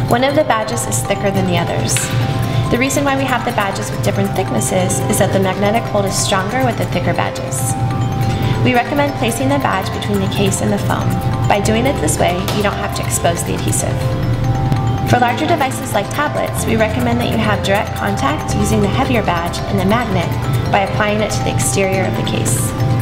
One of the badges is thicker than the others. The reason why we have the badges with different thicknesses is that the magnetic hold is stronger with the thicker badges. We recommend placing the badge between the case and the foam. By doing it this way, you don't have to expose the adhesive. For larger devices like tablets, we recommend that you have direct contact using the heavier badge and the magnet by applying it to the exterior of the case.